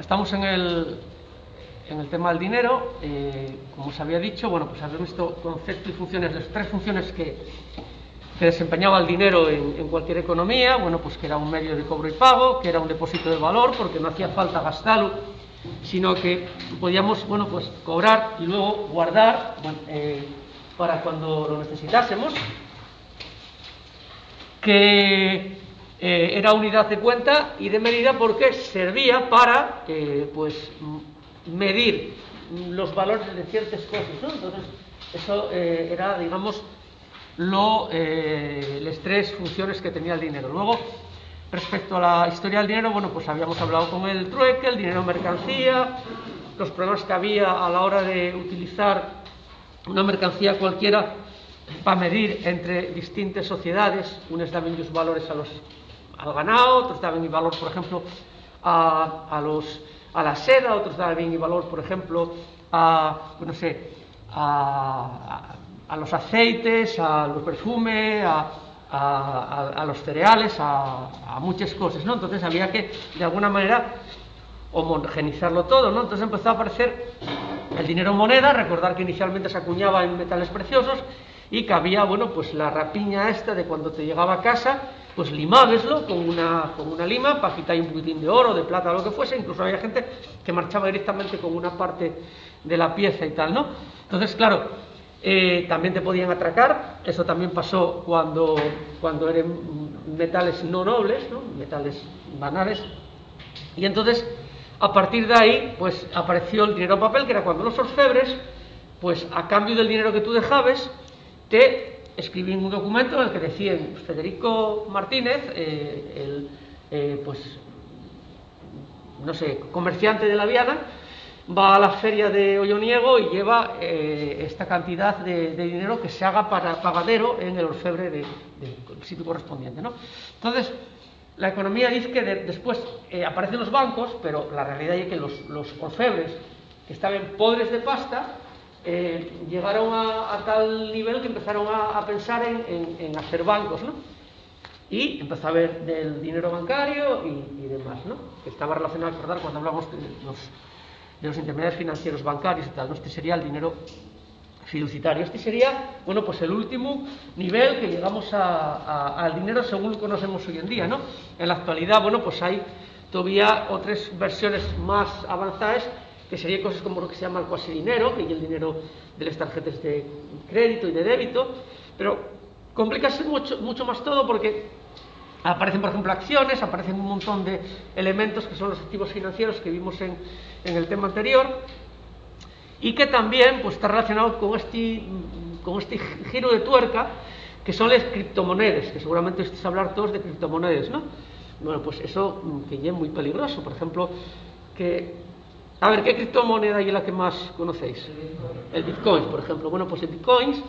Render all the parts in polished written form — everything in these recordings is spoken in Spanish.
estamos en el tema del dinero. Como os había dicho, bueno, pues habéis visto conceptos y funciones, las tres funciones que desempeñaba el dinero en cualquier economía. Bueno, pues que era un medio de cobro y pago, que era un depósito de valor, porque no hacía falta gastarlo, sino que podíamos, bueno, pues cobrar y luego guardar, bueno, para cuando lo necesitásemos, que era unidad de cuenta y de medida porque servía para pues medir los valores de ciertas cosas, ¿no? Entonces eso era, digamos, las tres funciones que tenía el dinero. Luego, respecto a la historia del dinero, bueno, pues habíamos hablado con el trueque, el dinero mercancía, los problemas que había a la hora de utilizar una mercancía cualquiera para medir entre distintas sociedades. Unos daban los valores al ganado, otros daban el valor, por ejemplo, a la seda, otros daban el valor, por ejemplo, a los aceites, a los perfumes, a los cereales, a muchas cosas, ¿no? Entonces había que, de alguna manera, homogeneizarlo todo, ¿no? Entonces empezó a aparecer el dinero en moneda. Recordar que inicialmente se acuñaba en metales preciosos y que había, bueno, pues la rapiña esta de cuando te llegaba a casa, pues limabeslo con una lima para quitar un poquitín de oro, de plata, lo que fuese. Incluso había gente que marchaba directamente con una parte de la pieza y tal, ¿no? Entonces, claro, también te podían atracar. Eso también pasó cuando eran metales no nobles, ¿no? Metales banales. Y entonces, a partir de ahí, pues apareció el dinero en papel, que era cuando los orfebres, pues a cambio del dinero que tú dejabas, te escribían un documento en el que decían: Federico Martínez, pues no sé, comerciante de la Viana, va a la feria de Olloniego y lleva esta cantidad de dinero que se haga para pagadero en el orfebre del sitio correspondiente, ¿no? Entonces, la economía dice que después aparecen los bancos, pero la realidad es que los orfebres, que estaban podres de pasta, llegaron a tal nivel que empezaron a pensar en hacer bancos, ¿no? Y empezó a haber del dinero bancario y demás, ¿no? Que estaba relacionado, recordar, cuando hablamos de los intermediarios financieros bancarios y tal, ¿no? Este sería el dinero fiduciario. Este sería, bueno, pues el último nivel que llegamos al dinero según lo conocemos hoy en día, ¿no? En la actualidad, bueno, pues hay todavía otras versiones más avanzadas, que sería cosas como lo que se llama el cuasi dinero, que es el dinero de las tarjetas de crédito y de débito, pero complicarse mucho más todo, porque aparecen, por ejemplo, acciones, aparecen un montón de elementos que son los activos financieros que vimos en el tema anterior, y que también, pues, está relacionado con este giro de tuerca que son las criptomonedas, que seguramente estáis a hablar todos de criptomonedas, ¿no? Bueno, pues eso que ya es muy peligroso. Por ejemplo, a ver, ¿qué criptomoneda es la que más conocéis? El Bitcoin, por ejemplo. Bueno, pues el Bitcoin,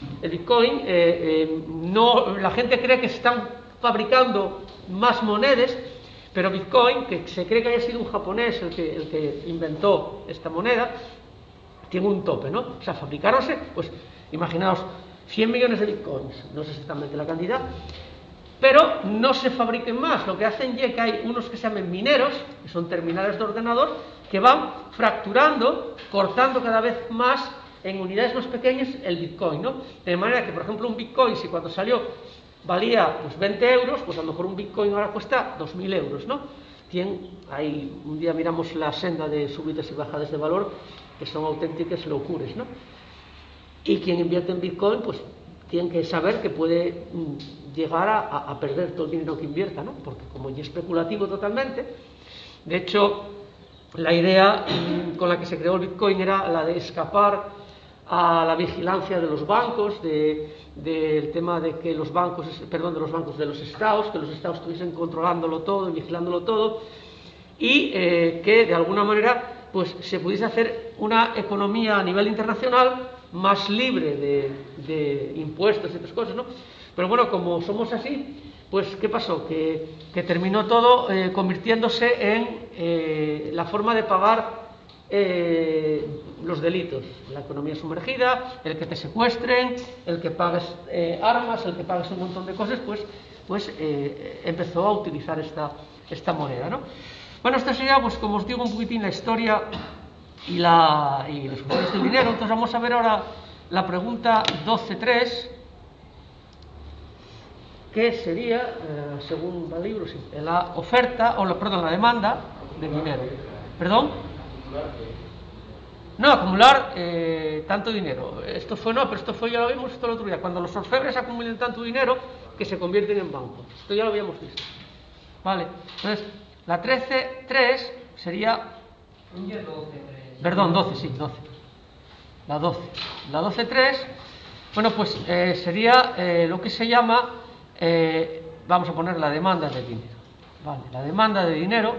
no, la gente cree que se están fabricando más monedas, pero Bitcoin, que se cree que haya sido un japonés el que inventó esta moneda, tiene un tope, ¿no? O sea, fabricaronse, pues, imaginaos, 100 millones de Bitcoins, no sé exactamente la cantidad, pero no se fabriquen más. Lo que hacen es que hay unos que se llaman mineros, que son terminales de ordenador, que van fracturando, cortando cada vez más en unidades más pequeñas el Bitcoin, ¿no? De manera que, por ejemplo, un Bitcoin, si cuando salió valía pues 20 euros, pues a lo mejor un Bitcoin ahora cuesta 2.000 euros, ¿no? Ahí un día miramos la senda de subidas y bajadas de valor, que son auténticas locuras, ¿no? Y quien invierte en Bitcoin, pues tiene que saber que puede llegar a perder todo el dinero que invierta, ¿no? Porque como ya es especulativo totalmente. De hecho, la idea con la que se creó el Bitcoin era la de escapar a la vigilancia de los bancos, del tema de que de los estados, que los estados estuviesen controlándolo todo y vigilándolo todo, y que de alguna manera pues se pudiese hacer una economía a nivel internacional más libre de impuestos y otras cosas, ¿no? Pero bueno, como somos así, pues ¿qué pasó? Que terminó todo convirtiéndose en la forma de pagar los delitos. La economía sumergida, el que te secuestren, el que pagues armas, el que pagues un montón de cosas, pues empezó a utilizar esta moneda, ¿no? Bueno, esto sería, pues como os digo, un poquitín la historia y los funciones del dinero. Entonces vamos a ver ahora la pregunta 12.3, que sería, según el libro, sí, la oferta, perdón, la demanda de dinero. ¿Perdón? No, acumular tanto dinero. Esto fue, no, pero esto fue, ya lo vimos esto el otro día, cuando los orfebres acumulan tanto dinero que se convierten en bancos. Esto ya lo habíamos visto. Vale, entonces, la 13.3 sería... Perdón, 12, sí, 12. La 12. La 12.3, bueno, pues sería lo que se llama, vamos a poner la demanda de dinero. Vale, la demanda de dinero,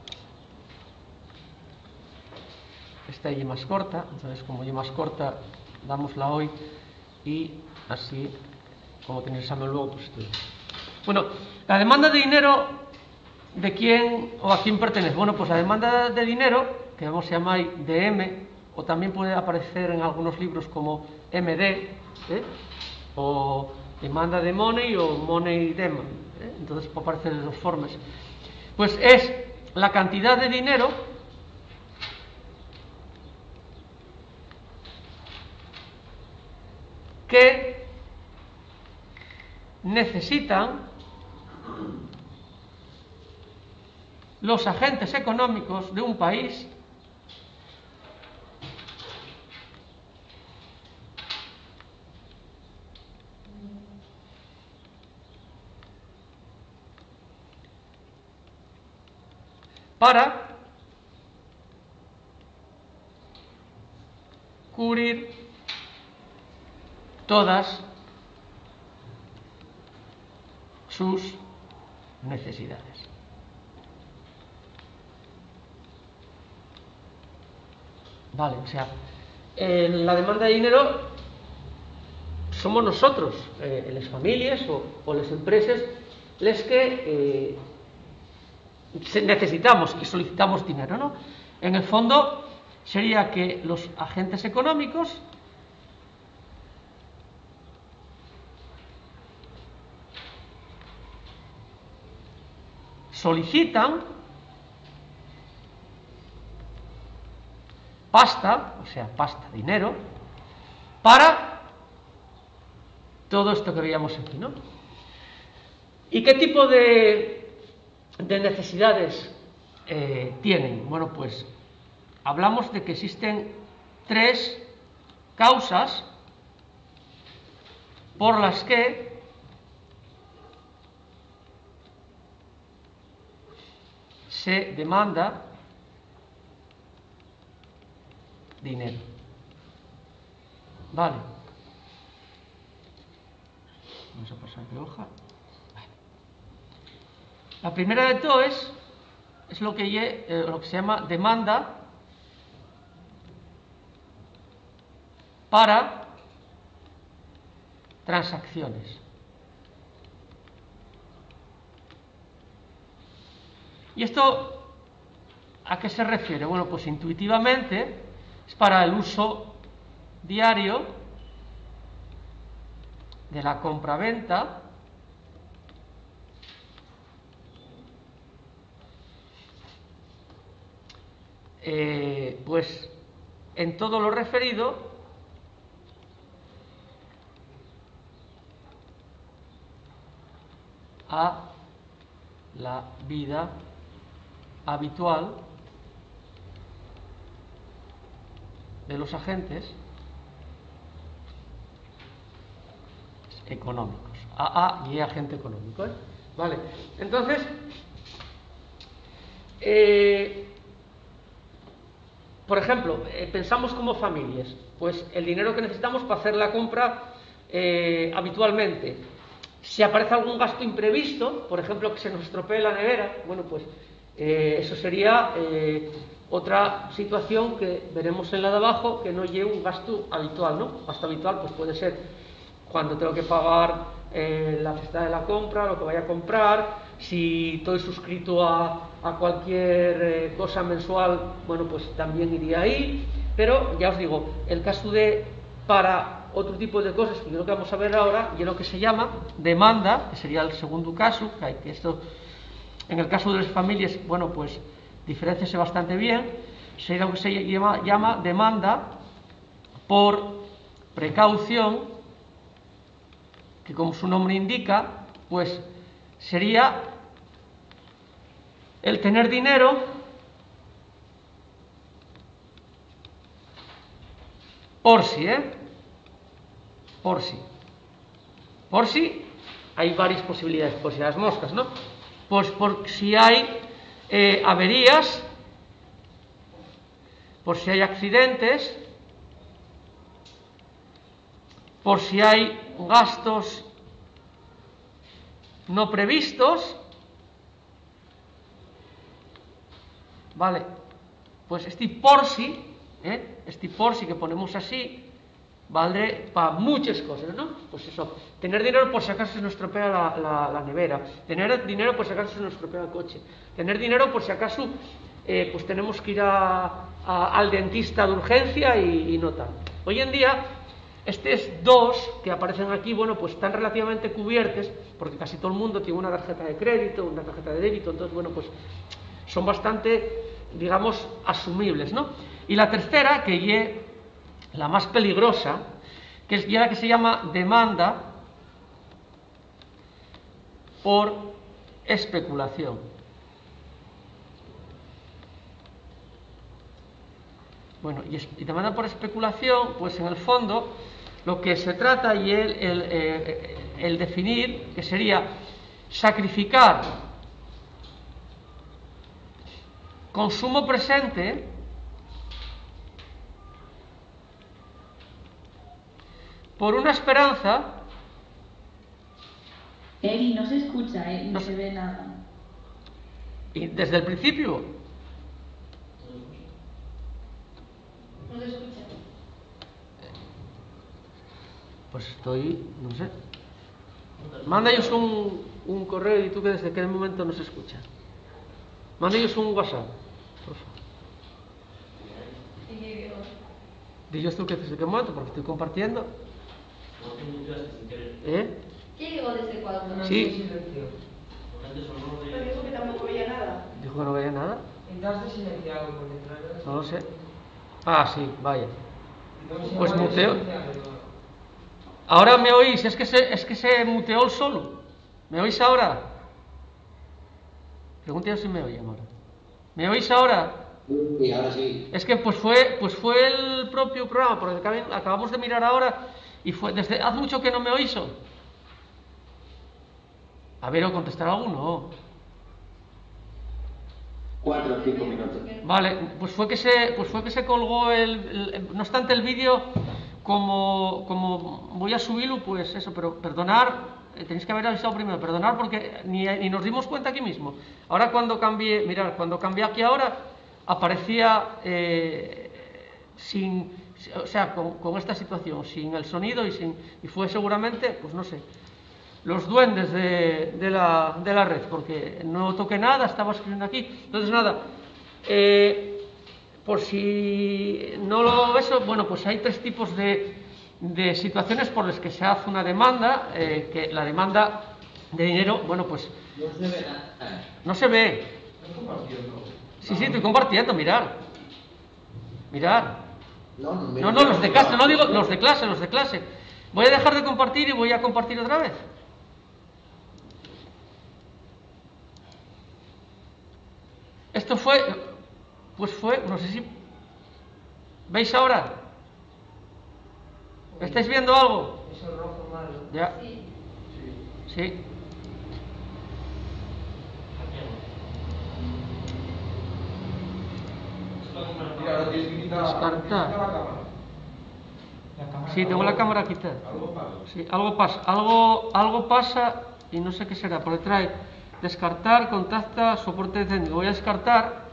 esta Y más corta, entonces como Y más corta, dámosla hoy y así, como tenéis examen luego, pues estudiamos. Bueno, la demanda de dinero, ¿de quién o a quién pertenece? Bueno, pues la demanda de dinero, que vamos a llamar DM, o también puede aparecer en algunos libros como MD, o demanda de money o money demand, entonces puede aparecer en dos formas. Pues es la cantidad de dinero que necesitan los agentes económicos de un país para cubrir todas sus necesidades. Vale, o sea, la demanda de dinero somos nosotros, las familias o las empresas, les que necesitamos y solicitamos dinero, ¿no? En el fondo sería que los agentes económicos solicitan pasta, o sea, pasta, dinero, para todo esto que veíamos aquí, ¿no? ¿Y qué tipo de necesidades tienen? Bueno, pues hablamos de que existen 3 causas por las que se demanda dinero. Vale. Vamos a pasar de hoja. Vale. La primera de todo es lo que se llama demanda para transacciones. ¿Y esto a qué se refiere? Bueno, pues intuitivamente es para el uso diario de la compra-venta pues en todo lo referido a la vida habitual de los agentes económicos. AA y agente económico, ¿eh? Vale, entonces por ejemplo, pensamos como familias, pues el dinero que necesitamos para hacer la compra habitualmente. Si aparece algún gasto imprevisto, por ejemplo, que se nos estropee la nevera, bueno, pues eso sería otra situación que veremos en la de abajo, que no lleve un gasto habitual, ¿no? Gasto habitual pues puede ser cuando tengo que pagar la cesta de la compra, lo que vaya a comprar, si estoy suscrito a cualquier cosa mensual, bueno, pues también iría ahí, pero ya os digo, el caso de para otro tipo de cosas, que creo que vamos a ver ahora, y es lo que se llama demanda, que sería el segundo caso, que esto, en el caso de las familias, bueno, pues diferénciase bastante bien, sería lo que se llama demanda por precaución, que como su nombre indica, pues sería el tener dinero por si, por si. Por si hay varias posibilidades, por si las moscas, ¿no? Pues por si hay averías, por si hay accidentes, por si hay gastos no previstos, vale, pues este por si que ponemos así, valdré para muchas cosas, ¿no? Pues eso, tener dinero por si acaso se nos estropea la nevera, tener dinero por si acaso se nos estropea el coche, tener dinero por si acaso pues tenemos que ir al dentista de urgencia y no tal. Hoy en día, estos dos que aparecen aquí, bueno, pues están relativamente cubiertos, porque casi todo el mundo tiene una tarjeta de crédito, una tarjeta de débito, entonces, bueno, pues son bastante, digamos, asumibles, ¿no? Y la tercera, que es la más peligrosa, que es ya la que se llama demanda por especulación. Bueno, y demanda por especulación, pues en el fondo lo que se trata y el definir, que sería sacrificar consumo presente por una esperanza. Eri, no se escucha, no se ve nada. ¿Y desde el principio? No se escucha. Pues estoy, no sé. Manda ellos un correo y tú que desde qué momento no se escucha. Manda ellos un WhatsApp, por favor. Dios tú que desde qué momento, porque estoy compartiendo. ¿Qué llegó desde cuándo? Sí. Pero dijo que tampoco veía nada. ¿Dijo que no veía nada? Entonces silenciado por detrás. No lo sé. Ah, sí, vaya. Pues muteo. Ahora me oís, es que se muteó el solo. ¿Me oís ahora? Pregúntale si me oyen ahora. ¿Me oís ahora? Sí, ahora sí. Es que pues fue el propio programa, porque acabamos de mirar ahora y fue desde hace mucho que no me oís. A ver, o contestar alguno. 4 o 5 minutos. Vale, pues fue que se colgó no obstante el vídeo, como voy a subirlo, pues eso, pero perdonar, tenéis que haber avisado primero, perdonar porque ni nos dimos cuenta aquí mismo. Ahora cuando cambié, mirad, cuando cambié aquí ahora, aparecía con esta situación, sin el sonido y fue seguramente, pues no sé, los duendes de la red, porque no toqué nada, estaba escribiendo aquí. Entonces nada, por si no lo ves, bueno, pues hay tres tipos de situaciones por las que se hace una demanda, que la demanda de dinero, bueno, pues No se ve nada. no se ve. Sí, estoy compartiendo, mirar. No, los de clase, no digo los de clase. Voy a dejar de compartir y voy a compartir otra vez. Esto fue, no sé si ¿veis ahora? ¿Estáis viendo algo? Eso rojo malo. Ya. Sí. Mira, ahora tienes que quitar la cámara. Sí, tengo la cámara quitada. Algo pasa. Sí, algo pasa y no sé qué será, porque trae descartar, contacta, soporte técnico. Voy a descartar.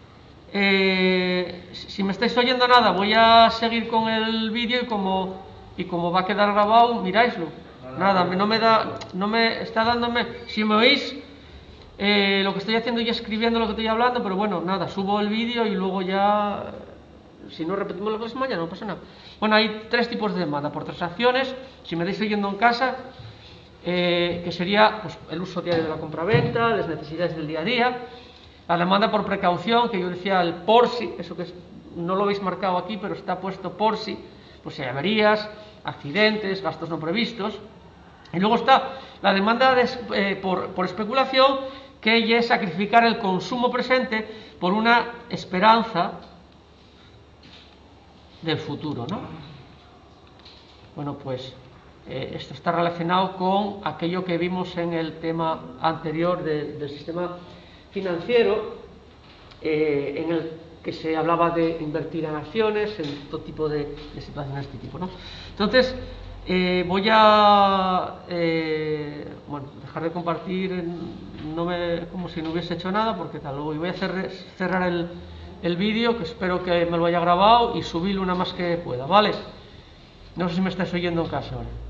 Si me estáis oyendo nada, voy a seguir con el vídeo y como va a quedar grabado, miráislo. Nada, no me está dándome. Si me oís, lo que estoy haciendo y escribiendo lo que estoy hablando, pero bueno, nada, subo el vídeo y luego ya, si no repetimos la próxima ya no pasa nada. Bueno, hay tres tipos de demanda: por transacciones, si me estáis oyendo en casa, que sería pues, el uso diario de la compraventa, las necesidades del día a día. La demanda por precaución, que yo decía el por si, eso que no lo habéis marcado aquí, pero está puesto por si, pues si hay averías, accidentes, gastos no previstos. Y luego está la demanda por especulación, que ya es sacrificar el consumo presente por una esperanza del futuro, ¿no? Bueno, pues esto está relacionado con aquello que vimos en el tema anterior del sistema financiero, en el que se hablaba de invertir en acciones, en todo tipo de situaciones de este tipo, ¿no? Entonces, voy a dejar de compartir, como si no hubiese hecho nada, porque tal, luego voy a cerrar el vídeo, que espero que me lo haya grabado, y subirlo una más que pueda, ¿vale? No sé si me estáis oyendo en casa ahora.